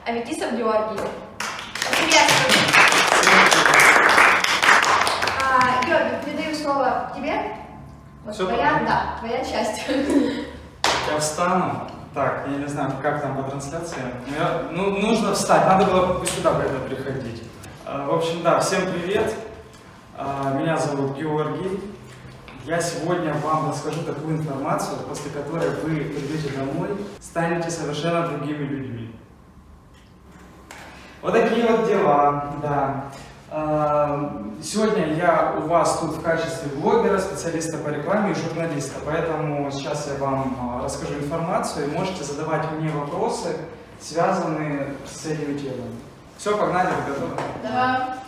Аветисов Георгий. Приветствую. Георгий, передаю слово тебе. Вот твоя часть. Я встану. Так, я не знаю, как там по трансляции. Нужно встать, надо было сюда приходить. В общем, да, всем привет. Меня зовут Георгий. Я сегодня вам расскажу такую информацию, после которой вы придете домой, станете совершенно другими людьми. Вот такие вот дела, да. Сегодня я у вас тут в качестве блогера, специалиста по рекламе и журналиста, поэтому сейчас я вам расскажу информацию и можете задавать мне вопросы, связанные с этими темами. Все, погнали, вы готовы? Да.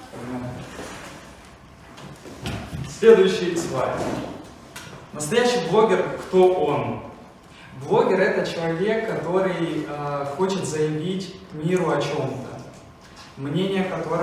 Следующий слайд. Настоящий блогер, кто он? Блогер — это человек, который хочет заявить миру о чем-то, мнению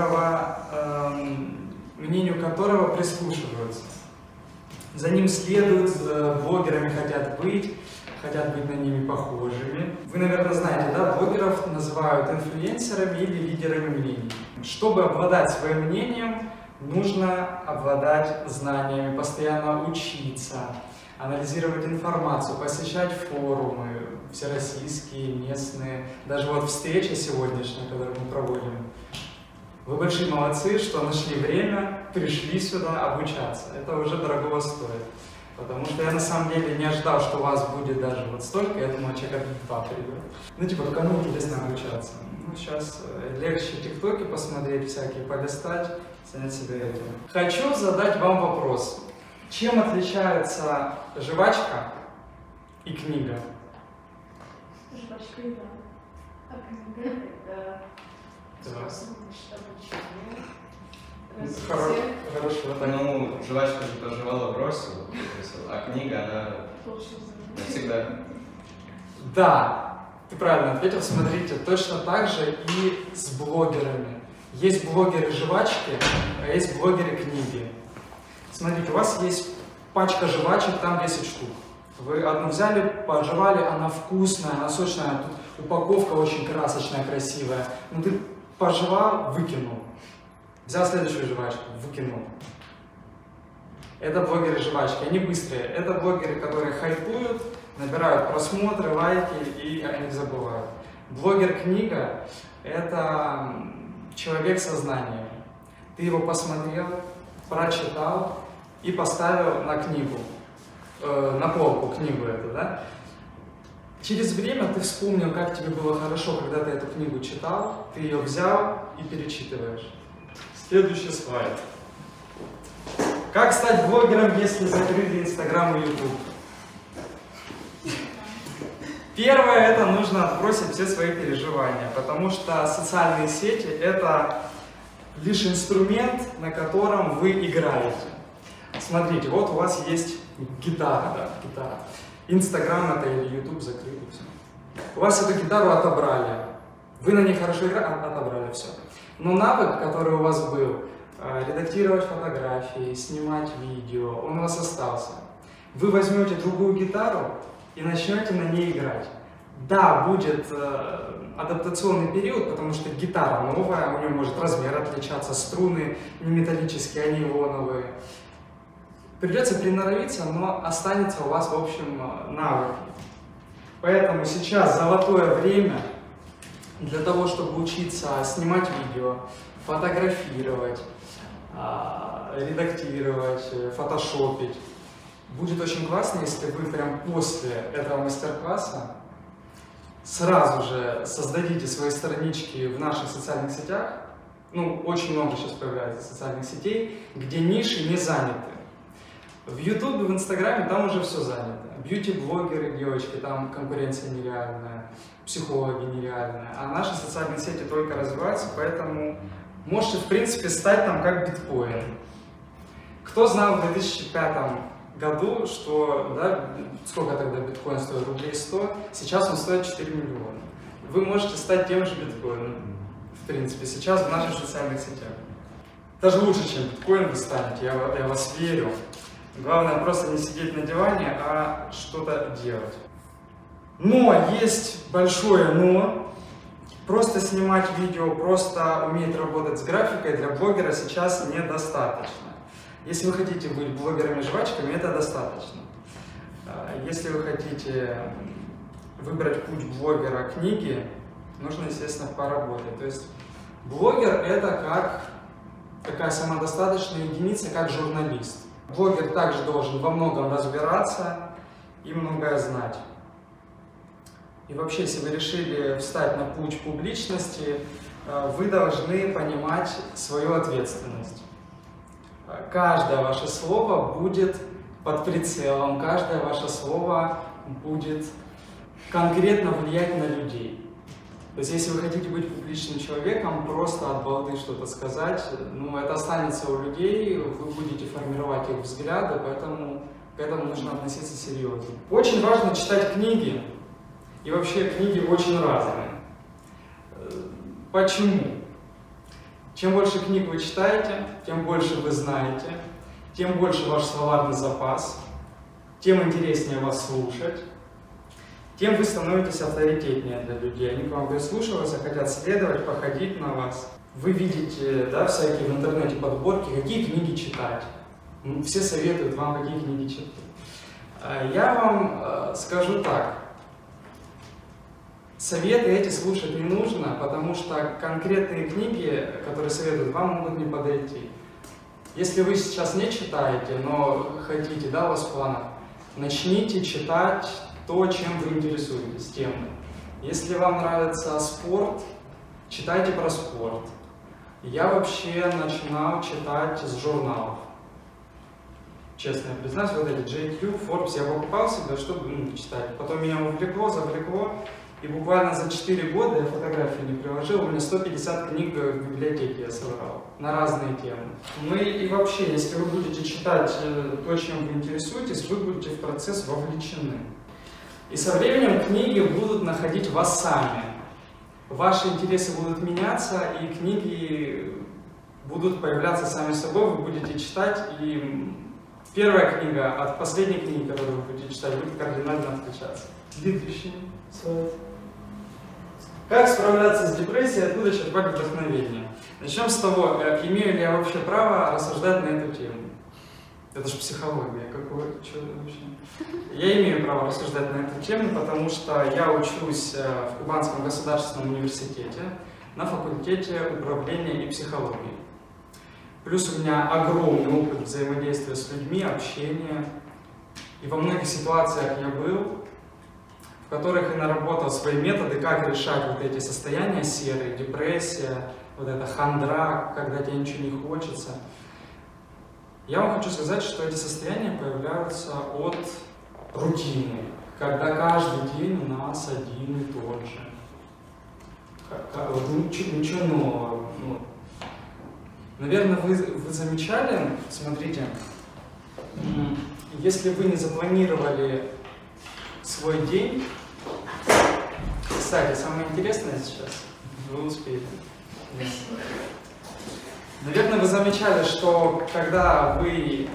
которого прислушиваются. За ним следуют, блогерами хотят быть на ними похожими. Вы, наверное, знаете, да, блогеров называют инфлюенсерами или лидерами мнений. Чтобы обладать своим мнением, нужно обладать знаниями, постоянно учиться, анализировать информацию, посещать форумы всероссийские, местные, даже вот встреча сегодняшняя, которую мы проводим. Вы большие молодцы, что нашли время, пришли сюда обучаться. Это уже дорогого стоит. Потому что я на самом деле не ожидал, что у вас будет даже вот столько. Я думал, человека 2 придет. Ну типа, кому интересно обучаться? Ну сейчас легче тиктоки посмотреть всякие, полистать, занять себя этим. Хочу задать вам вопрос. Чем отличается жвачка и книга? Жвачка и да. А книга это способ обучения. Хорошо. Ну, жвачка же пожевала, бросила, а книга, она навсегда. Да, ты правильно ответил. Смотрите, точно так же и с блогерами. Есть блогеры жвачки, а есть блогеры книги. Смотрите, у вас есть пачка жвачек, там 10 штук. Вы одну взяли, пожевали, она вкусная, она сочная, тут упаковка очень красочная, красивая. Но ты пожевал, выкинул. Взял следующую жвачку, выкинул. Это блогеры жвачки, они быстрые. Это блогеры, которые хайпуют, набирают просмотры, лайки и они забывают. Блогер-книга — это человек со знаниями. Ты его посмотрел, прочитал и поставил на книгу, на полку книгу эту, да? Через время ты вспомнил, как тебе было хорошо, когда ты эту книгу читал, ты ее взял и перечитываешь. Следующий слайд. Как стать блогером, если закрыли Инстаграм и Ютуб? Первое — это нужно отбросить все свои переживания, потому что социальные сети — это лишь инструмент, на котором вы играете. Смотрите, вот у вас есть гитара, да, гитара. Инстаграм это или Ютуб закрыли, все. У вас эту гитару отобрали. Вы на ней хорошо играли, отобрали, все. Но навык, который у вас был, редактировать фотографии, снимать видео, он у вас остался. Вы возьмете другую гитару и начнете на ней играть. Да, будет адаптационный период, потому что гитара новая, у нее может размер отличаться, струны не металлические, а нейлоновые. Придется приноровиться, но останется у вас, в общем, навык. Поэтому сейчас золотое время для того, чтобы учиться снимать видео, фотографировать, редактировать, фотошопить. Будет очень классно, если вы прям после этого мастер-класса сразу же создадите свои странички в наших социальных сетях. Ну, очень много сейчас появляется социальных сетей, где ниши не заняты. В Ютубе, в Инстаграме там уже все занято. Бьюти-блогеры, девочки, там конкуренция нереальная, психологи нереальная. А наши социальные сети только развиваются, поэтому можете, в принципе, стать там как биткоин. Кто знал в 2005 году, что, да, сколько тогда биткоин стоит? Рублей 100, сейчас он стоит 4 миллиона. Вы можете стать тем же биткоином, в принципе, сейчас в наших социальных сетях. Даже лучше, чем биткоин вы станете, я вас верю. Главное просто не сидеть на диване, а что-то делать. Но есть большое но. Просто снимать видео, просто уметь работать с графикой для блогера сейчас недостаточно. Если вы хотите быть блогерами-жвачками, это достаточно. Если вы хотите выбрать путь блогера книги, нужно, естественно, поработать. То есть блогер — это как такая самодостаточная единица, как журналист. Блогер также должен во многом разбираться и многое знать. И вообще, если вы решили встать на путь публичности, вы должны понимать свою ответственность. Каждое ваше слово будет под прицелом, каждое ваше слово будет конкретно влиять на людей. То есть, если вы хотите быть публичным человеком, просто от балды что-то сказать, ну, это останется у людей, вы будете формировать их взгляды, поэтому к этому нужно относиться серьезно. Очень важно читать книги, и вообще книги очень разные. Почему? Чем больше книг вы читаете, тем больше вы знаете, тем больше ваш словарный запас, тем интереснее вас слушать, тем вы становитесь авторитетнее для людей. Они к вам прислушиваются, хотят следовать, походить на вас. Вы видите, да, всякие в интернете подборки, какие книги читать. Все советуют вам, какие книги читать. Я вам скажу так. Советы эти слушать не нужно, потому что конкретные книги, которые советуют, вам могут не подойти. Если вы сейчас не читаете, но хотите, да, у вас в планах, начните читать то, чем вы интересуетесь, темой. Если вам нравится спорт, читайте про спорт. Я вообще начинал читать с журналов. Честно я признаюсь, вот эти JQ, Forbes я покупал себе, чтобы читать. Потом меня увлекло, завлекло. И буквально за 4 года, я фотографии не приложил, у меня 150 книг в библиотеке я собрал на разные темы. Ну и вообще, если вы будете читать то, чем вы интересуетесь, вы будете в процесс вовлечены. И со временем книги будут находить вас сами. Ваши интересы будут меняться, и книги будут появляться сами собой, вы будете читать, и первая книга от последней книги, которую вы будете читать, будет кардинально отличаться. Следующий слайд. Как справляться с депрессией, откуда черпать вдохновение? Начнем с того, имею ли я вообще право рассуждать на эту тему. Это же психология, что вообще? Я имею право рассуждать на эту тему, потому что я учусь в Кубанском государственном университете на факультете управления и психологии. Плюс у меня огромный опыт взаимодействия с людьми, общения. И во многих ситуациях я был, в которых я наработал свои методы, как решать вот эти состояния серые, депрессия, вот эта хандра, когда тебе ничего не хочется. Я вам хочу сказать, что эти состояния появляются от рутины, когда каждый день у нас один и тот же. Ничего нового. Наверное, вы замечали, смотрите, если вы не запланировали свой день, кстати, самое интересное сейчас, вы успели. Наверное, вы замечали, что когда вы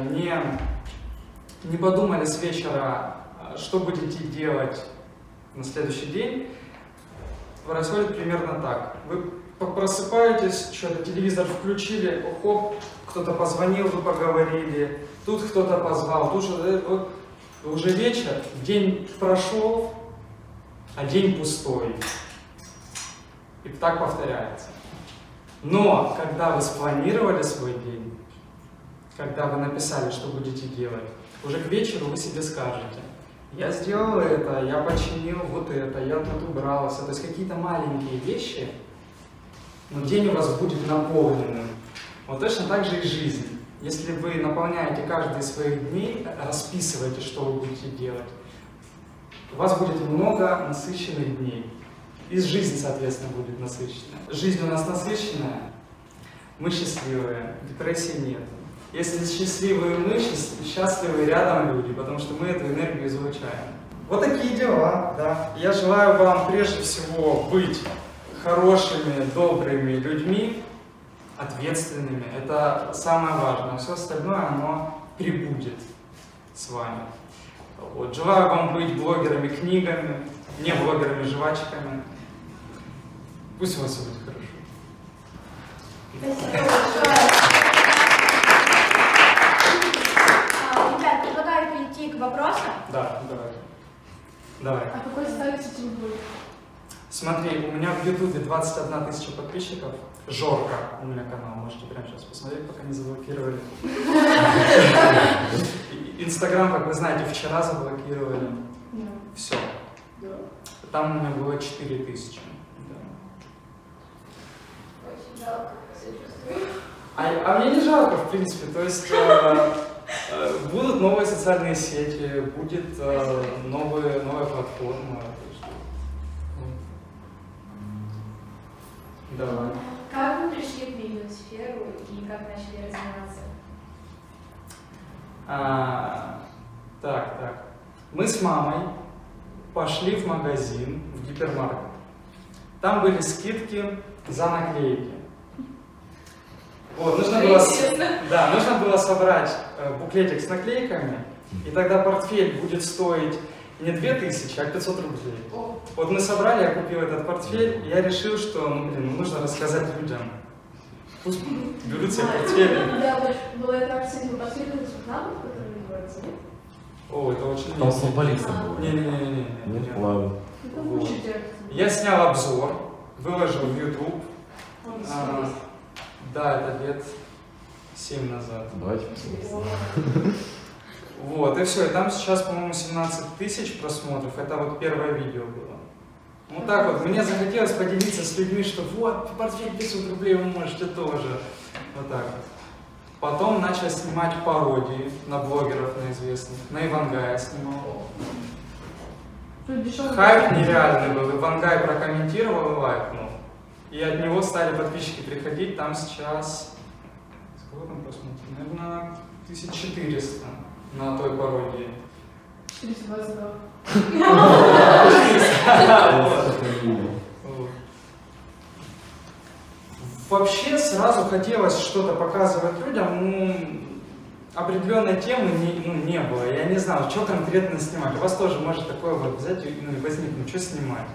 не подумали с вечера, что будете делать на следующий день, происходит примерно так. Вы просыпаетесь, что-то телевизор включили, хоп, кто-то позвонил, вы поговорили, тут кто-то позвал, тут вот, уже вечер, день прошел, а день пустой. И так повторяется. Но когда вы спланировали свой день, когда вы написали, что будете делать, уже к вечеру вы себе скажете: я сделал это, я починил вот это, я тут убрался. То есть какие-то маленькие вещи, но день у вас будет наполненным. Вот точно так же и жизнь. Если вы наполняете каждый из своих дней, расписываете, что вы будете делать, у вас будет много насыщенных дней. И жизнь, соответственно, будет насыщенная. Жизнь у нас насыщенная, мы счастливые, депрессии нет. Если счастливые мы, счастливые рядом люди, потому что мы эту энергию излучаем. Вот такие дела, да. Я желаю вам прежде всего быть хорошими, добрыми людьми, ответственными. Это самое важное. Все остальное, оно прибудет с вами. Вот. Желаю вам быть блогерами книгами, не блогерами жвачками. Пусть у вас все будет хорошо. Спасибо большое. Ребят, предлагаю перейти к вопросам. Да, давай. А какой ставите трубу? Смотри, у меня в Ютубе 21 000 подписчиков. Жорка у меня канал, можете прямо сейчас посмотреть, пока не заблокировали. Инстаграм, как вы знаете, вчера заблокировали. Все. Там у меня было 4000. Очень жалко, сочувствую. А мне не жалко, в принципе. То есть будут новые социальные сети, будет новая платформа. Давай. Как вы пришли в видеосферу и как начали развиваться? Так. Мы с мамой пошли в магазин, в гипермаркет. Там были скидки за наклейки. Вот, нужно было собрать буклетик с наклейками, и тогда портфель будет стоить не 2000, а 500 рублей. Вот мы собрали, я купил этот портфель, и я решил, что нужно рассказать людям. Пусть берут себе портфели. Да, была эта акция, вы последовали Сухнамов, который называется, нет? О, это очень Там с футболистом был. Не. Нет, ладно. Это лучше делать. Я снял обзор, выложил в YouTube. Он Да, это лет 7 назад. Давайте посмотрим. Вот, и все. И там сейчас, по-моему, 17 000 просмотров. Это вот первое видео было. Вот так вот. Мне захотелось поделиться с людьми, что вот, портфель 500 рублей вы можете тоже. Вот так вот. Потом начал снимать пародии на блогеров, на известных. На Ивангая снимал. Хайп нереальный был. Ивангай прокомментировал и лайкнул. И от него стали подписчики приходить. Там сейчас... Сколько там просмотров? Наверное, 1400 на той пародии. 422. Вообще сразу хотелось что-то показывать людям, но определенной темы не было. Я не знал, что конкретно снимать. У вас тоже может такое вот взять и возникнуть, что снимать.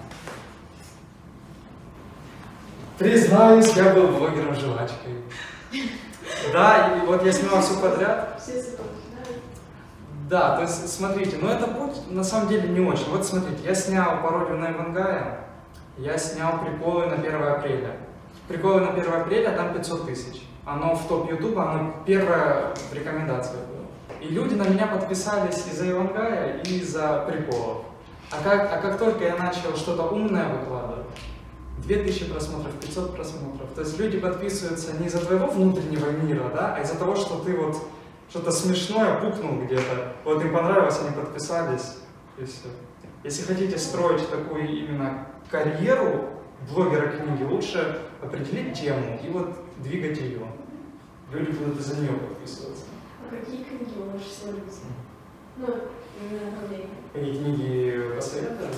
Признаюсь, я был блогером жвачкой. Да, и вот я снимал все подряд. Все цветочки, да? Да, то есть, смотрите, но это путь на самом деле не очень. Вот смотрите, я снял пародию на Ивангая, я снял приколы на 1 апреля. Приколы на 1 апреля, там 500 000. Оно в топ Ютуба, оно первая в рекомендациях было. И люди на меня подписались из-за Ивангая и из-за приколов. А как только я начал что-то умное выкладывать, 2000 просмотров, 500 просмотров. То есть люди подписываются не из-за твоего внутреннего мира, да, а из-за того, что ты вот что-то смешное пукнул где-то. Вот им понравилось, они подписались, и все. Если хотите строить такую именно карьеру блогера книги, лучше определить тему и вот двигать ее. Люди будут из-за нее подписываться. А какие книги вы можете смотреть? Ну, именно направление. Какие книги посоветовали?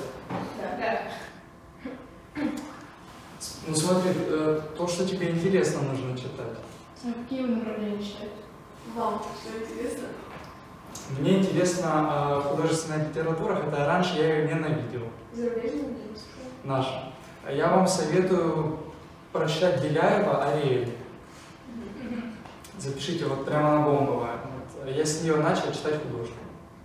Да. Ну смотри, то, что тебе интересно, нужно читать. А какие вы направления читаете? Вам что интересно? Мне интересна художественная литература, хотя раньше я ее ненавидел. Зарубежная литература? Наша. Я вам советую прочитать Беляева «Ариэль». Запишите, вот прямо на бомбовая. Вот. Я с нее начал читать художку.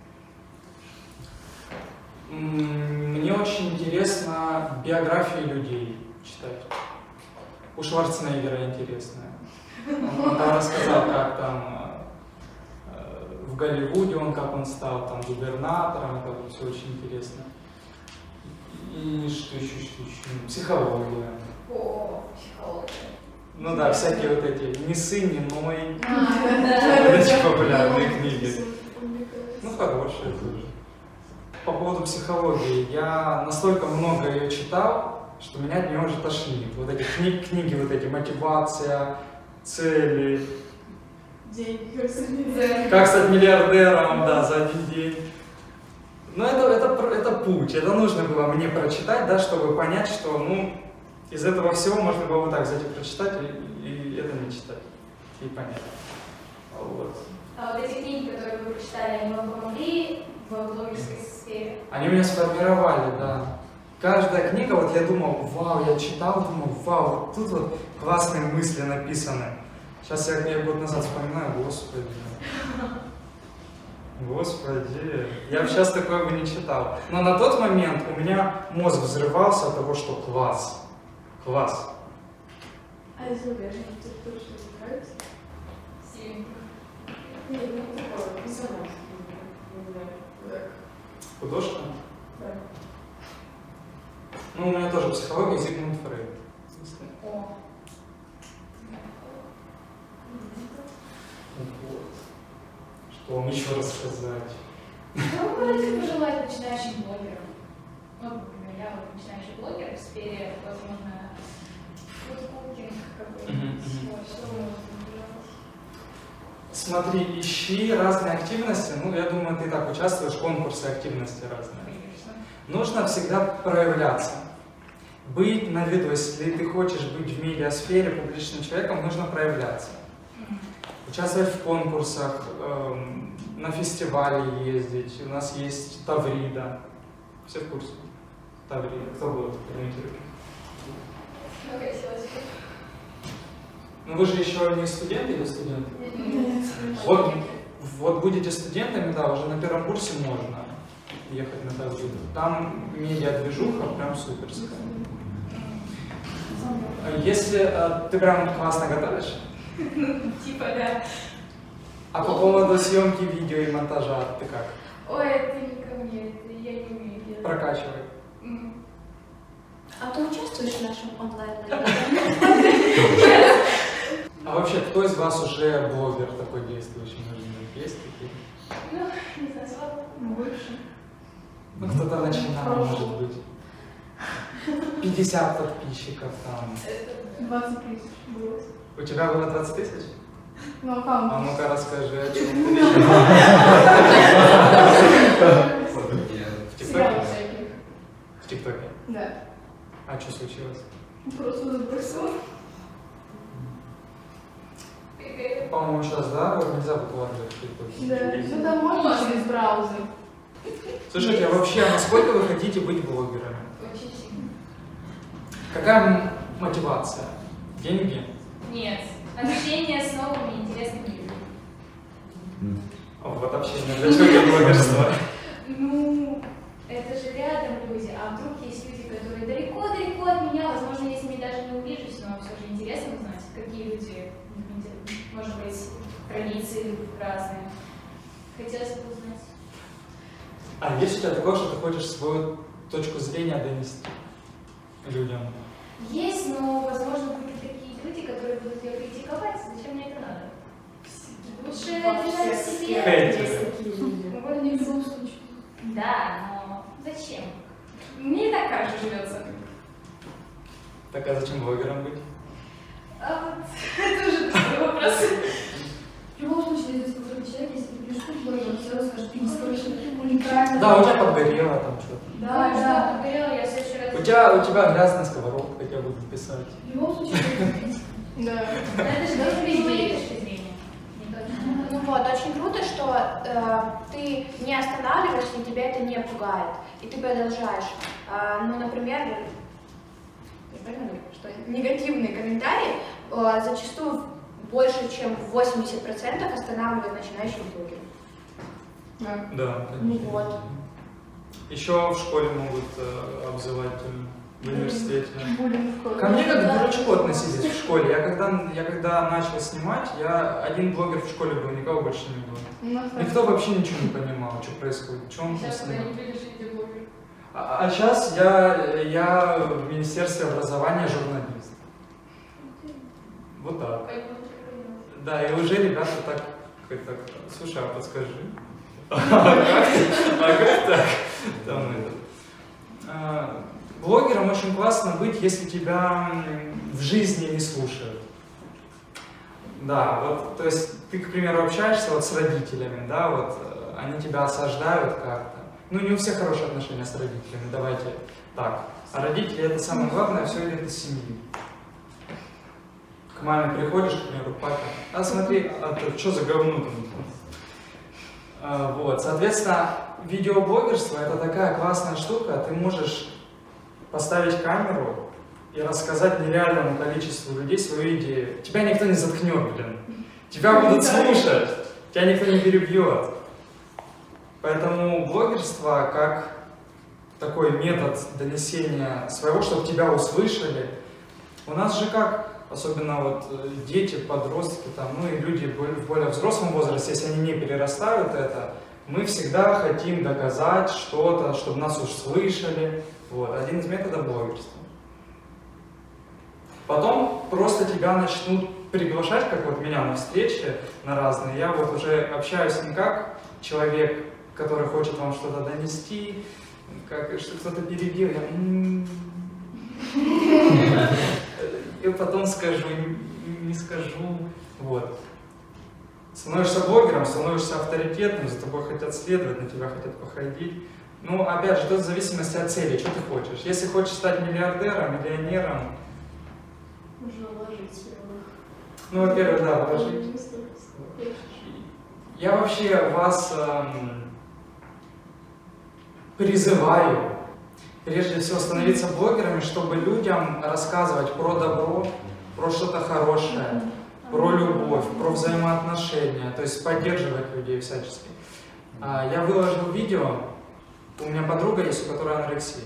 Мне очень интересно биографии людей читать. У Шварценеггера интересная. Он там рассказал, как там в Голливуде как он стал там губернатором, это вот все очень интересно. И что еще? Психология. О, психология. Ну да, всякие вот эти «Не сын, не ной». Да. Очень популярные книги. Ну, хорошие тоже. По поводу психологии. Я настолько много ее читал, что меня от нее уже тошнит. Вот эти книги, вот эти «Мотивация», «Цели». Деньги. Как стать миллиардером, да, за один день. Но это путь. Это нужно было мне прочитать, да, чтобы понять, что, из этого всего можно было вот так взять и прочитать, и это не читать. И понять. Вот. А вот эти книги, которые вы прочитали, они вам помогли в блогерской сфере? Они меня сформировали, да. каждая книга, вот я думал, вау, я читал, думал, вау, вот тут вот классные мысли написаны. Сейчас я год назад вспоминаю, господи. Господи, я бы сейчас такое бы не читал. Но на тот момент у меня мозг взрывался от того, что класс. Класс. А из зарубежных литературы что тебе нравится? Стивен. Нет, ну такое, персонаж. Не знаю, так. Художка? Да. Ну, у меня тоже психология, Зигмунд Фрейд. О. Вот. Что вам еще рассказать? Что вы можете пожелать начинающим блогерам? Ну, например, я вот начинающий блогер в сфере, возможно, фудкукинг какой-нибудь. Вот, что вы можете пожелать? Смотри, ищи разные активности. Ну, я думаю, ты так участвуешь в конкурсе активности разные. Конечно. Нужно всегда проявляться. Быть на виду. Если ты хочешь быть в медиасфере публичным человеком, нужно проявляться. Участвовать в конкурсах, на фестивале ездить. У нас есть Таврида. Все в курсе? Таврида. Кто был? Поднимите руки. Окей, силочка. Ну вы же еще не студенты или студенты? Нет. Вот будете студентами, да, уже на первом курсе можно ехать на Тавриду. Там медиа-движуха прям суперская. Если ты прям классно готовишь, Типа, да. а по поводу съемки видео и монтажа ты как? Ой, это не ко мне, это я не умею делать. Прокачивай. А ты участвуешь в нашем онлайн? А вообще, кто из вас уже блогер такой действующий? Может быть, есть такие? Ну, не знаю, слава. Больше. Ну, кто-то начинал, может быть. 50 подписчиков там. 20 тысяч было. У тебя было 20 тысяч? Ну, аккаунт. А ну-ка расскажи, о чем ты В Сериалы ТикТоке? всякие. В ТикТоке. Да. А что случилось? Просто забросил. По-моему, сейчас, да, вот нельзя выкладывать в ТикТоке. Да. Ну, там можно через браузер. Слушайте, а вообще, насколько вы хотите быть блогерами? Очень сильно. Какая мотивация? Деньги? Нет. Общение с новыми интересными людьми. О, вот общение. Для чего это блогерство? Ну, это же рядом люди, а вдруг есть люди, которые далеко-далеко от меня, возможно, я с ними даже не увижусь, но все же интересно узнать, какие люди, может быть, границы разные. Хотелось бы узнать. А есть у тебя такое, что ты хочешь свою точку зрения донести людям? Есть, но, возможно, будут такие люди, которые будут ее критиковать. Зачем мне это надо? Лучше держать в себе. Хейтеры. Вот не в любом случае. Да, но зачем? Мне и так кажется живется. Так а зачем блогером быть? А вот это уже такой вопрос. В любом случае, здесь какой-то человек, если ты пишешь блогер, он все равно скажет, ты не скажешь, неправильно. Да, у тебя подгорело там что-то. Да, да. Говорила, я в следующий раз. У тебя грязная сковородка, тебя будут писать. В любом случае, да. Но это же тоже без моей точки зрения. Не точно. Ну вот, очень круто, что ты не останавливаешься, и тебя это не пугает, и ты продолжаешь. Ну, например, я правильно говорю, что негативные комментарии зачастую больше, чем 80% останавливают начинающих блогеров. Да. Да, Ну конечно. вот. Еще в школе могут обзывать, в университете. Буллинг в школе. Ко мне как к дурачку относились в школе. Я когда начал снимать, я один блогер в школе был, никого больше не было. У нас так. Никто вообще ничего не понимал, что происходит, что он Сейчас снимает. когда-нибудь видишь видеоблогер. А сейчас я в Министерстве образования журналист. Вот так. Да, и уже ребята так, слушай, а подскажи. А как так? Там это. Блогером очень классно быть, если тебя в жизни не слушают. Да, вот, то есть ты, к примеру, общаешься вот с родителями, да, вот они тебя осаждают как-то. Ну, не у всех хорошие отношения с родителями, давайте так. А родители это самое главное, все идет из семьи. К маме приходишь, к примеру, к папе, а смотри, что за говно там? Вот, соответственно, видеоблогерство это такая классная штука, ты можешь поставить камеру и рассказать нереальному количеству людей свою идею. Тебя никто не заткнет, блин. Тебя будут слушать, тебя никто не перебьет. Поэтому блогерство как такой метод донесения своего, чтобы тебя услышали. У нас же как, особенно вот дети, подростки, там, ну и люди в более взрослом возрасте, если они не перерастают это, мы всегда хотим доказать что-то, чтобы нас услышали. Вот, один из методов блогерства. Потом просто тебя начнут приглашать, как вот меня на встречи, на разные. Я вот уже общаюсь не как человек, который хочет вам что-то донести, как что кто-то перебил, я потом скажу, не скажу. Вот. Становишься блогером, становишься авторитетным, за тобой хотят следовать, на тебя хотят походить. Ну, опять же, это в зависимости от цели, что ты хочешь. Если хочешь стать миллиардером, миллионером, Нужно вложить. ну, во-первых, да, вложить. Я вообще вас призываю, прежде всего, становиться блогерами, чтобы людям рассказывать про добро, про что-то хорошее, про любовь, про взаимоотношения, то есть поддерживать людей всячески. Я выложил видео, у меня подруга есть, у которой анорексия.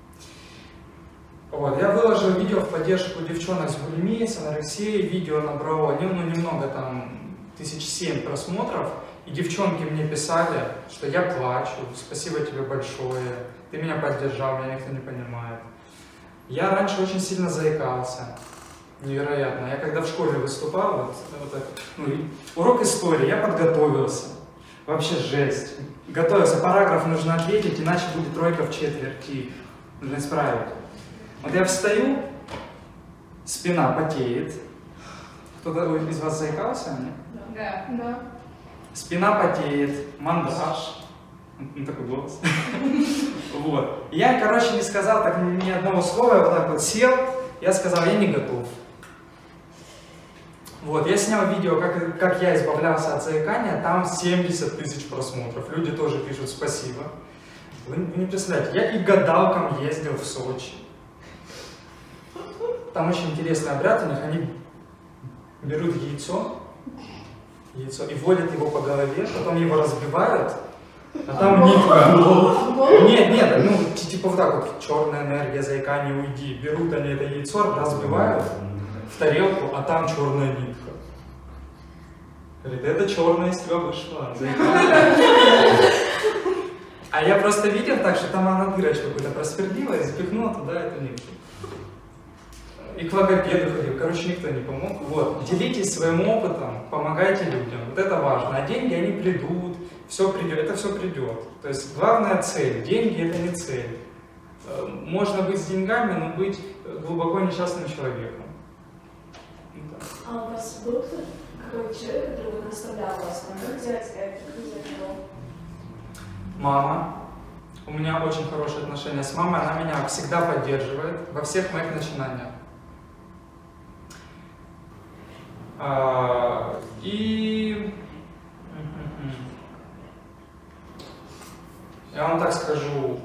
Вот, я выложил видео в поддержку девчонок с булимией, с анорексией, видео набрало немного, там, 1007 просмотров, и девчонки мне писали, что я плачу, спасибо тебе большое, ты меня поддержал, меня никто не понимает. Я раньше очень сильно заикался, невероятно. Я когда в школе выступал, урок истории, я подготовился, вообще жесть. Готовился, параграф нужно ответить, иначе будет тройка в четверти, нужно исправить. Вот я встаю, спина потеет. Кто-то из вас заикался? Да. Да. Спина потеет, мандраж. Ну, такой голос. Вот. Я, короче, не сказал так ни одного слова, я вот так вот сел, я сказал, я не готов. Вот, я снял видео, как я избавлялся от заикания, там 70 тысяч просмотров. Люди тоже пишут спасибо. Вы не представляете, я и к гадалкам ездил в Сочи. Там очень интересный обряд у них, они берут яйцо и вводят его по голове, потом его разбивают, а там нитка. Нет, ну типа вот так вот, черная энергия, заикание, уйди. Берут они это яйцо, разбивают в тарелку, а там черная нитка. Говорит, это черная из тебя вышла, заикание. А я просто видел так, что там она дырочку какую-то просвердила и запихнула туда эту нитку. И к логопеду ходил, короче, никто не помог. Вот, делитесь своим опытом, помогайте людям, вот это важно. А деньги, они придут, все придет, это все придет. То есть главная цель, деньги это не цель. Можно быть с деньгами, но быть глубоко несчастным человеком. А у вас был какой-то человек, который наставлял вас, как взять это, как взять его? Мама. У меня очень хорошие отношения с мамой, она меня всегда поддерживает во всех моих начинаниях. И я вам так скажу,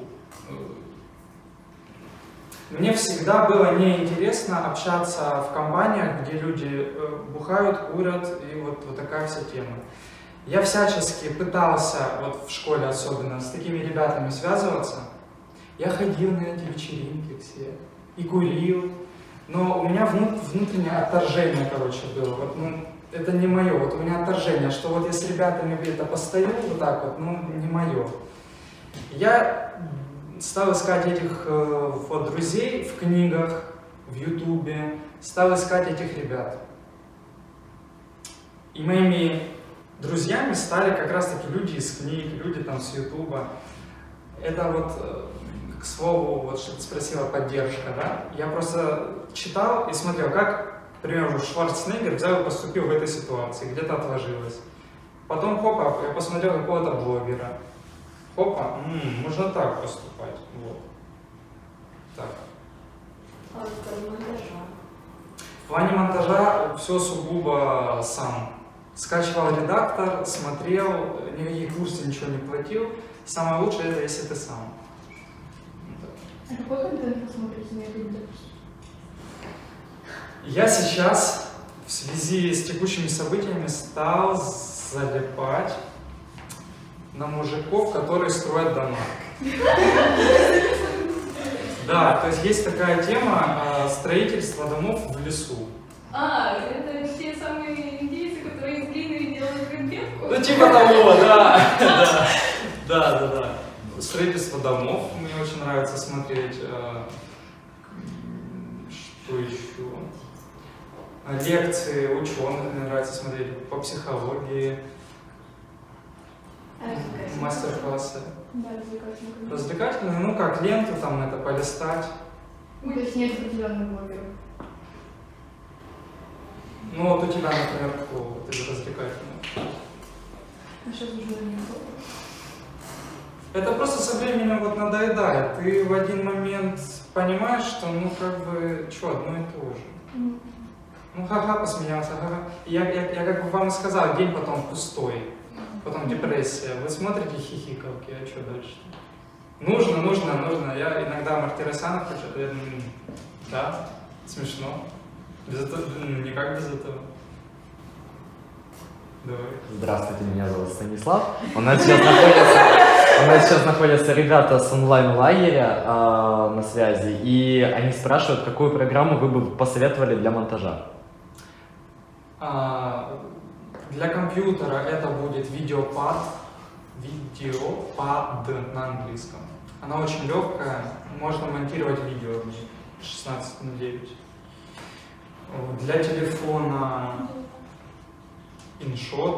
мне всегда было неинтересно общаться в компаниях, где люди бухают, курят, и вот такая вся тема. Я всячески пытался, вот в школе особенно, с такими ребятами связываться. Я ходил на эти вечеринки все и курил. Но у меня внутреннее отторжение, короче, было. Вот, ну, это не мое. Вот у меня отторжение, что вот я с ребятами где-то постою вот так вот, ну, не мое. Я стал искать этих вот, друзей в книгах, в Ютубе, стал искать этих ребят. И моими друзьями стали как раз-таки люди из книг, люди там с Ютуба. Это вот... К слову, вот что ты спросила, поддержка, да? Я просто читал и смотрел, как, к примеру, Шварценеггер взял и поступил в этой ситуации, где-то отложилось. Потом, хопа, я посмотрел какого-то блогера. Хопа, можно так поступать, вот. Так. А в плане монтажа? В плане монтажа все сугубо сам. Скачивал редактор, смотрел, никакие курсы, ничего не платил. Самое лучшее это если ты сам. А какой контент вы смотрите на YouTube? Я сейчас в связи с текущими событиями стал залипать на мужиков, которые строят дома. Да, то есть такая тема строительства домов в лесу. Это те самые индейцы, которые из глины делают конфетку? Ну типа того, да. Да. Строительство домов мне очень нравится смотреть. Что еще? Лекции ученых мне нравится смотреть по психологии. Мастер-классы. Да, развлекательно. Развлекательные, ну как, ленту там это полистать. Ну, то есть нет определенных блогеров. Ну вот у тебя, например, кто? Ты же развлекательный. А сейчас уже не было. Это просто со временем вот надоедает. Ты в один момент понимаешь, что ну как бы, что, одно и то же. Ну ха-ха, посмеялся, ха-ха. Я как бы вам и сказал, день потом пустой. Потом депрессия. Вы смотрите хихикалки, а что дальше? Нужно. Я иногда Мартиросяна хочу, я думаю, да, смешно. Без этого, никак без этого. Давай. Здравствуйте, меня зовут Станислав. У нас сейчас находятся ребята с онлайн-лагеря на связи, и они спрашивают, какую программу вы бы посоветовали для монтажа. Для компьютера это будет видеопад на английском. Она очень легкая, можно монтировать видео в ней 16:9. Для телефона InShot.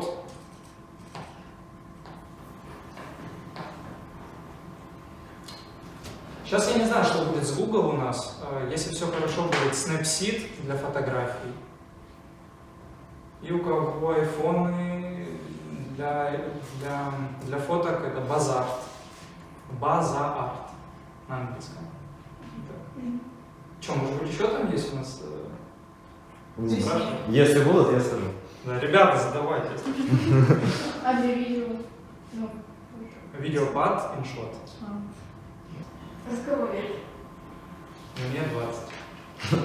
Сейчас я не знаю, что будет с Google у нас. Если все хорошо, будет Snapseed для фотографий. И у кого айфоны для фоток это Bazaart. Bazaart на английском. Что, может быть, еще там есть у нас? Если будут, я скажу. Да, ребята, задавайте. А для видео? Ну, Видеопад InShot. Разговор. Мне 20.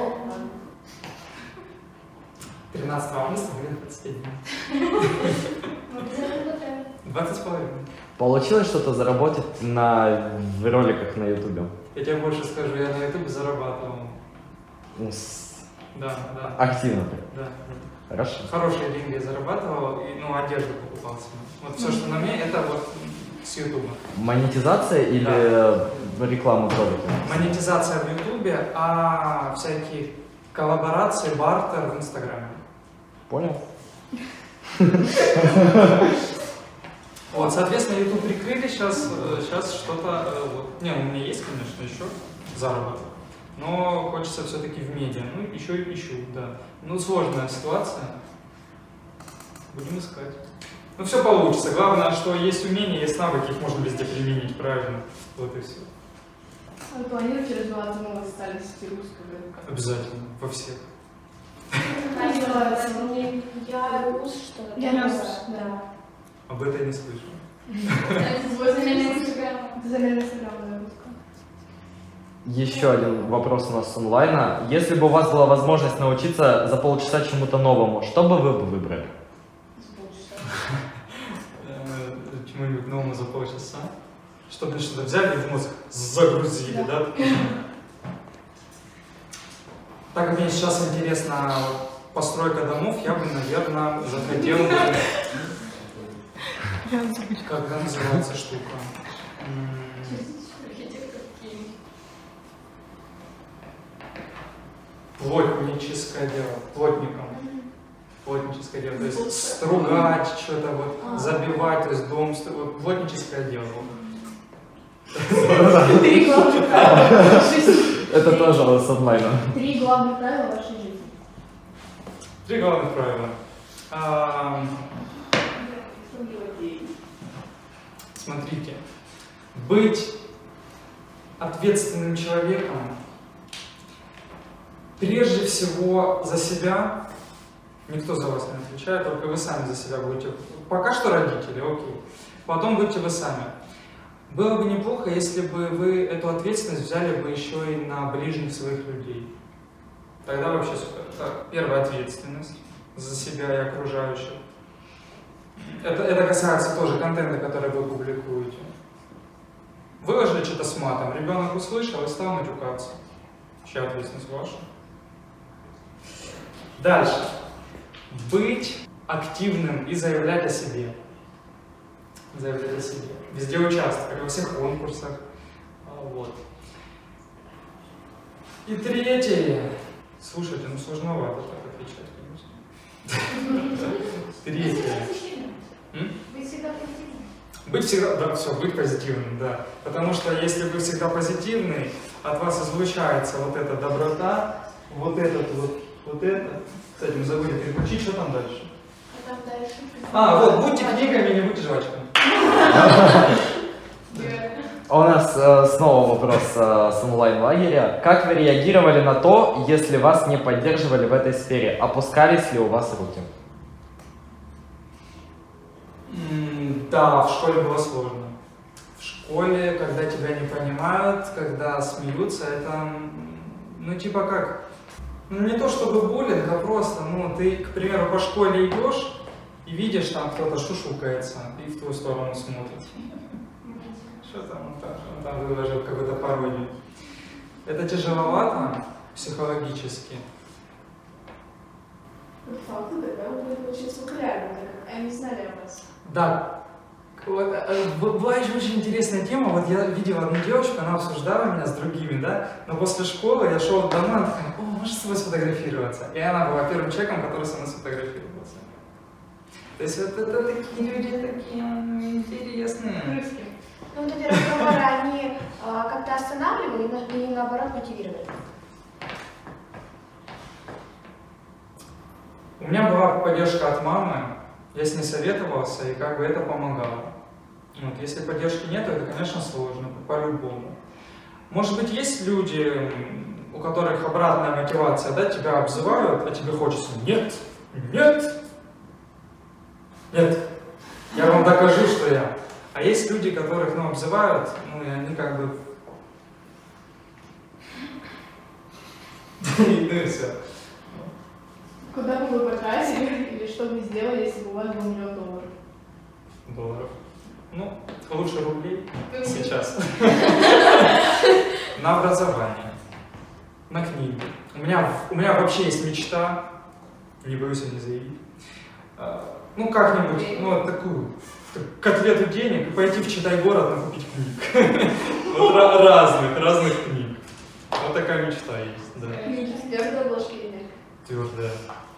13 августа, блин, 21. 20,5. Получилось что-то заработать на роликах на ютубе? Я тебе больше скажу, я на ютубе зарабатывал. Да. Активно. Да. Хорошо. Хорошие деньги я зарабатывал, и, одежду покупал себе. Вот все, что на мне, это вот с ютуба. Монетизация или реклама в ролике? Монетизация в ютубе, а всякие коллаборации, бартер в инстаграме. Понял? Вот, соответственно, YouTube прикрыли сейчас что-то, вот. Не, у меня есть, конечно, еще заработок, но хочется все-таки в медиа, ну, еще и ищу, да. Ну, сложная ситуация, будем искать. Ну, все получится, главное, что есть умения, есть навыки, их можно везде применить, правильно, вот и все. а вы планируете развиваться в новой социальной сети русской? Обязательно, во всех. Я рус, что ли? Я рус, да. Об этом я не слышал. Замена Инстаграма. Замена Инстаграма на русском. Еще один вопрос у нас с онлайна. Если бы у вас была возможность научиться за полчаса чему-то новому, что бы вы выбрали? Чему-нибудь новому за полчаса. Чтобы что-то взяли и в мозг загрузили, да? Так как мне сейчас интересна постройка домов, я бы, наверное, захотел бы... Как она называется штука? Плотническое дело. Плотническое дело. То есть стругать, что-то вот, забивать, то есть дом, вот, плотническое дело. Три главных правила вашей жизни. Это тоже с онлайна. Три главных правила вашей жизни. 3 главных правила. Смотрите, быть ответственным человеком прежде всего за себя, никто за вас не отвечает, только вы сами за себя будете. Пока что родители, окей. Потом будьте вы сами. Было бы неплохо, если бы вы эту ответственность взяли бы еще и на ближних своих людей. Тогда вообще супер. Так, первая ответственность за себя и окружающих. Это касается тоже контента, который вы публикуете. Выложили что-то с матом, ребенок услышал и стал матюкаться. Чья ответственность ваша? Дальше. Быть активным и заявлять о себе. Заявлять о себе. Везде участвовать, во всех конкурсах. Вот. И третье. Слушайте, ну сложновато так отвечать, конечно. Третье. Быть всегда позитивным. Быть всегда, да, все, быть позитивным, да. Потому что если вы всегда позитивный, от вас излучается вот эта доброта, вот это. Кстати, мы забыли переключить, что там дальше? А там дальше. Вот, будьте книгами, не будьте жвачками. А у нас снова вопрос с онлайн-лагеря. Как вы реагировали на то, если вас не поддерживали в этой сфере? Опускались ли у вас руки? Да, в школе было сложно. В школе, когда тебя не понимают, когда смеются, это, ну типа как, ну не то чтобы буллинг, а просто, ну ты, к примеру, по школе идешь и видишь, там кто-то шушукается и в твою сторону смотрит. Что там, он там выложил какую-то пародию. Это тяжеловато психологически. По факту тогда вы получились популярны, так как они знали о вас. Да. Вот, была еще очень интересная тема. Вот я видел одну девочку, она обсуждала меня с другими, да? Но после школы я шел домой, она такая: о, можешь с тобой сфотографироваться? И она была первым человеком, который со мной сфотографировался. То есть вот это такие люди, такие интересные. Ну, вот эти разговоры, они как-то останавливали и наоборот мотивировали? У меня была поддержка от мамы, я с ней советовался, и как бы это помогало. Вот, если поддержки нет, это, конечно, сложно, по-любому. Может быть, есть люди, у которых обратная мотивация, да, тебя обзывают, а тебе хочется: нет, нет, нет, я вам докажу, что я. А есть люди, которых, ну, обзывают, ну, и они как бы... Ну и все. Куда бы вы потратили или что бы сделали, если бы у вас был $1 000 000? Долларов. Ну, лучше рублей сейчас. На образование, на книги. У меня вообще есть мечта, не боюсь о ней заявить. Ну, как-нибудь, ну, такую котлету денег и пойти в Читай-город накупить книг. Вот разных книг. Вот такая мечта есть, да. Книги с твердой обложки или нет? Твердая.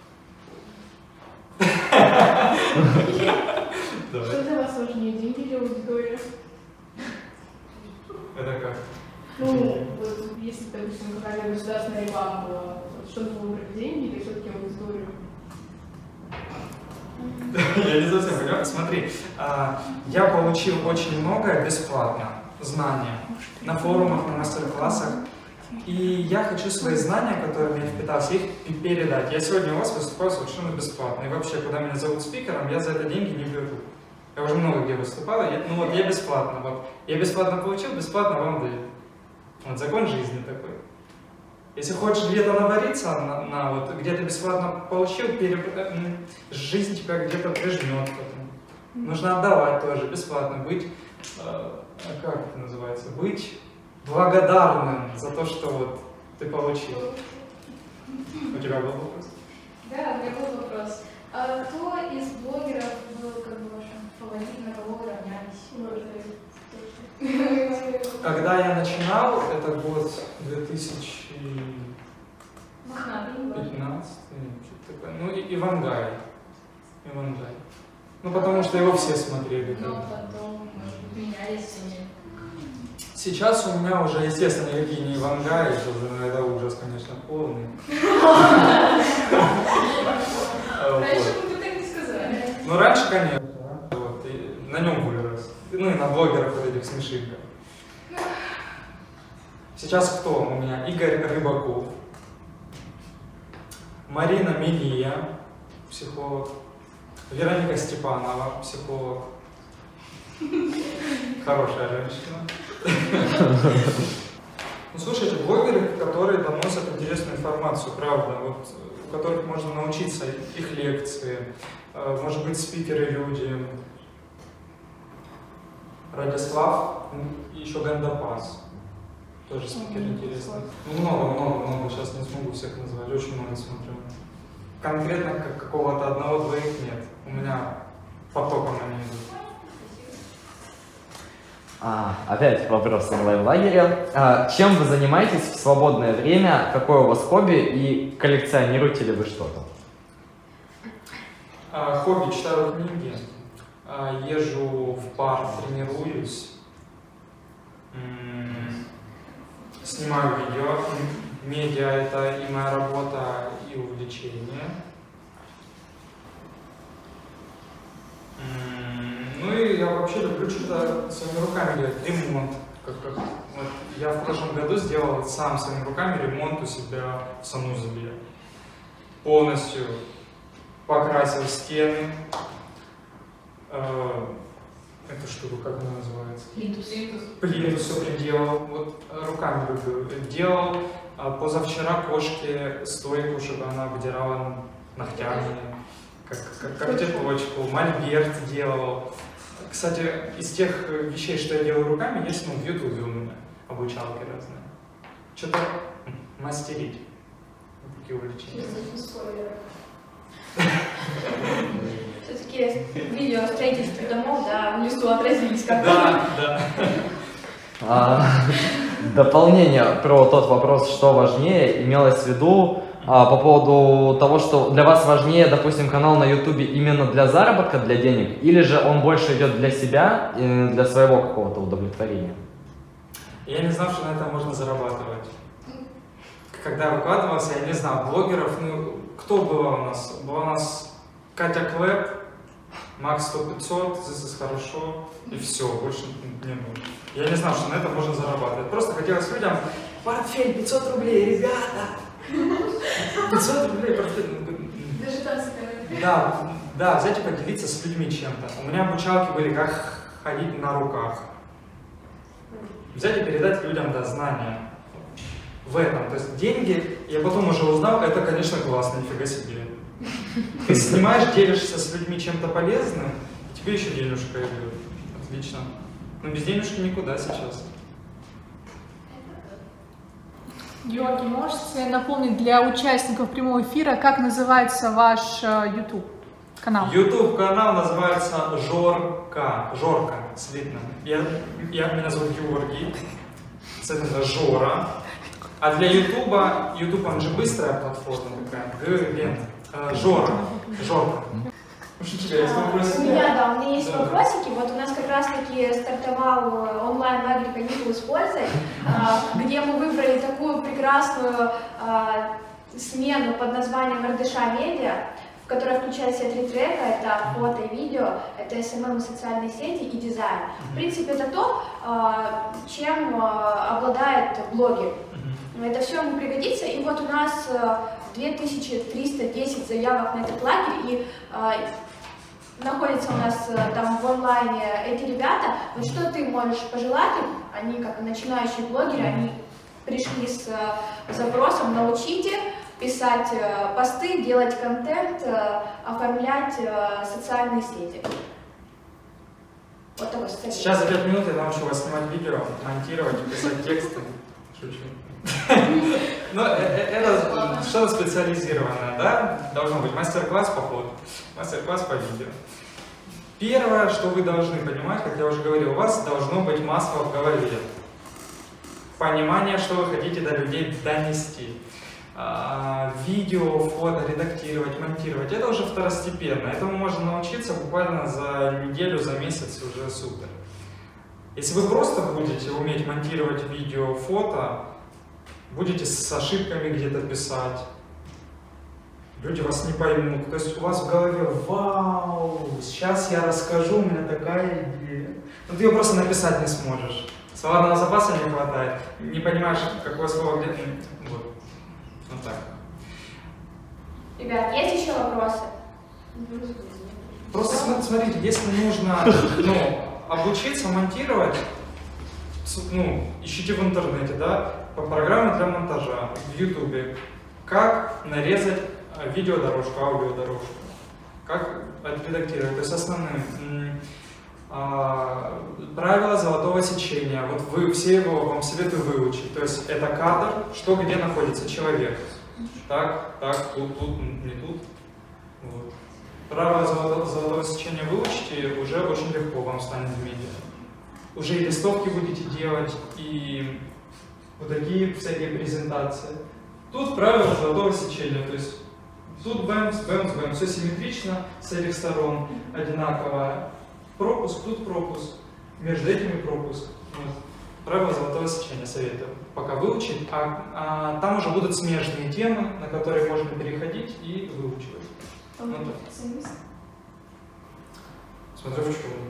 Что для вас важнее, деньги или аудитория? Это как? Ну, вот, если, допустим, какая-то государственная реклама была, что бы вы выбрали, деньги или все-таки аудиторию? Я не совсем понимаю. Смотри, я получил очень многое бесплатно, знания, на форумах, на мастер-классах. И я хочу свои знания, которыми я впитался, их передать. Я сегодня у вас выступаю совершенно бесплатно. И вообще, когда меня зовут спикером, я за это деньги не беру. Я уже много где выступал, ну вот я бесплатно. Вот. Я бесплатно получил, бесплатно вам даю. Вот закон жизни такой. Если хочешь где-то навариться, вот, где-то бесплатно получил, жизнь тебя где-то прижмет потом. Нужно отдавать тоже, бесплатно быть, как это называется, быть благодарным за то, что вот ты получил. У тебя был вопрос? Да, у меня был вопрос. А кто из блогеров был как бы вашим фаворитом, на кого вы равнялись? Когда я начинал, это год 2015, что-то такое. Ну, Ивангай. Ну, потому что его все смотрели. Но потом, может быть, менялись они. Сейчас у меня уже, естественно, никакие не Ивангай, это ужас, конечно, полный. Раньше бы так не сказали. Ну, раньше, конечно, вот, и на нем вырос. Ну, и на блогерах вот этих смешинках. Сейчас кто у меня? Игорь Рыбаков, Марина Мелия, психолог, Вероника Степанова, психолог. Хорошая женщина. Ну, слушайте, блогеры, которые доносят интересную информацию, правда, вот, у которых можно научиться, их лекции, может быть, спикеры люди. Радислав, еще Гандапас. Тоже спикер интересный. Ну, много, сейчас не смогу всех назвать, очень много смотрю. Конкретно какого-то одного-двоих нет. У меня потоком они идут. Опять вопрос онлайн-лагеря. Чем вы занимаетесь в свободное время? Какое у вас хобби и коллекционируете ли вы что-то? Хобби, читаю книги, езжу в парк, тренируюсь, снимаю видео. Медиа — это и моя работа, и увлечение. Ну и я вообще люблю что-то своими руками делать, ремонт. Вот я в прошлом году сделал сам своими руками ремонт у себя в санузле. Полностью покрасил стены. Эту штуку, как она называется? Плинтус все приделал. Вот руками люблю. Делал позавчера кошке стойку, чтобы она выдирала ногтями, как цветочку. Мольберт делал. Кстати, из тех вещей, что я делаю руками, есть в Ютубе у меня обучалки разные. Что-то мастерить. Такие увлечения. Все-таки видео строительства домов, да, в лесу отразились как-то. Да. Дополнение про тот вопрос, что важнее, имелось в виду по поводу того, что для вас важнее, допустим, канал на Ютубе именно для заработка, для денег, или же он больше идет для себя, для своего какого-то удовлетворения? Я не знал, что на этом можно зарабатывать. Когда выкладывался, я не знал, блогеров, ну, кто была у нас? Была у нас Катя Клэп, Макс 100-500, This is хорошо, и все, больше не было. Я не знал, что на этом можно зарабатывать. Просто хотелось людям: портфель 500 рублей, ребята! 500 рублей портфель. Даже танцы. Да, взять и поделиться с людьми чем-то. У меня обучалки были, как ходить на руках. Взять и передать людям, да, знания в этом. То есть деньги, я потом уже узнал, это, конечно, классно, нифига себе. Ты снимаешь, делишься с людьми чем-то полезным, и тебе еще денежка идет. Отлично. Но без денежки никуда сейчас. Георгий, можете напомнить для участников прямого эфира, как называется ваш YouTube канал? YouTube канал называется Жорка. Жорка, слитно. Меня зовут Георгий. Соответственно, Жора. А для Ютуба, YouTube он же быстрая платформа такая. Жора. Жорка. У меня есть вопросики. Вот у нас как раз таки стартовал онлайн-лагерь каникулы с пользой, где мы выбрали такую прекрасную смену под названием РДШ Медиа, в которой включает в себя 3 трека: это фото и видео, это СММ и социальные сети и дизайн. В принципе, это то, чем обладает блогер. Это все ему пригодится. И вот у нас 2310 заявок на этот лагерь, и находятся у нас там в онлайне эти ребята. Вот что ты можешь пожелать им? Они, как начинающие блогеры, они пришли с запросом: научите писать посты, делать контент, оформлять социальные сети. Вот такой совет. Сейчас за 5 минут я научу вас снимать видео, монтировать, писать тексты. Шучу. Но это что-то специализированное, да? Должно быть мастер-класс по фото, мастер-класс по видео. Первое, что вы должны понимать, как я уже говорил, у вас должно быть масло в голове. Понимание, что вы хотите до людей донести. Видео, фото редактировать, монтировать, это уже второстепенно. Этому можно научиться буквально за неделю, за месяц, уже супер. Если вы просто будете уметь монтировать видео, фото, будете с ошибками где-то писать, люди вас не поймут. То есть у вас в голове: вау, сейчас я расскажу, у меня такая идея. Но ты ее просто написать не сможешь. Словарного запаса не хватает, не понимаешь, какое слово где. Вот. Вот так. Ребят, есть еще вопросы? Просто смотрите, если нужно, обучиться монтировать, ну, ищите в интернете, да, по программе для монтажа в YouTube, как нарезать видеодорожку, аудиодорожку, как отредактировать, то есть основные правила золотого сечения, вот вы все его вам советую выучить, то есть это кадр, что где находится человек, так, тут, не тут, вот. Правила золотого сечения выучите, уже очень легко вам станет в медиа. Уже и листовки будете делать, и вот такие всякие презентации. Тут правила золотого сечения, то есть тут бэмс, все симметрично с этих сторон, одинаково. Пропуск, тут пропуск, между этими пропуск. Вот. Правила золотого сечения советую пока выучить, а там уже будут смежные темы, на которые можно переходить и выучивать. Вот так. Смотрю в чего.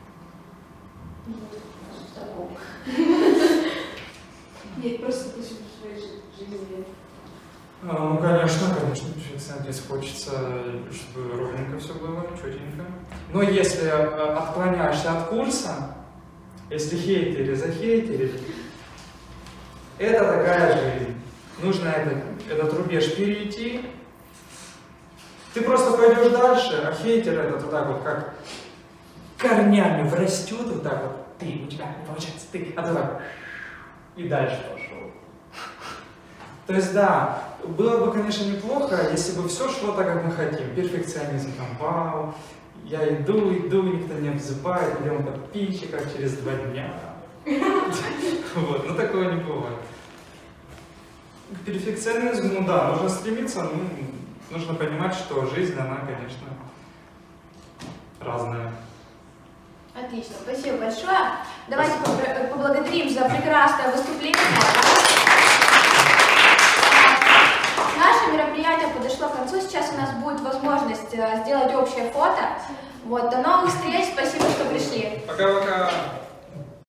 Нет, просто ты в своей жизни. Ну, конечно, перфекционист хочется, чтобы ровненько все было, четенько. Но если отклоняешься от курса, если хейтеры захейтерили, это такая жизнь. Нужно этот рубеж перейти. Ты просто пойдешь дальше, а хейтер этот вот так вот, как корнями врастет, вот так вот. У тебя не получается, а ты так и дальше пошел. То есть, да, было бы, конечно, неплохо, если бы все шло так, как мы хотим. Перфекционизм, там, вау, я иду, никто не обзывает, миллион подписчиков через 2 дня. Вот, но такого не бывает. Перфекционизм, ну да, нужно стремиться, нужно понимать, что жизнь, она, конечно, разная. Отлично, спасибо большое. Давайте поблагодарим за прекрасное выступление. Наше мероприятие подошло к концу. Сейчас у нас будет возможность сделать общее фото. Вот, до новых встреч, спасибо, что пришли. Пока-пока.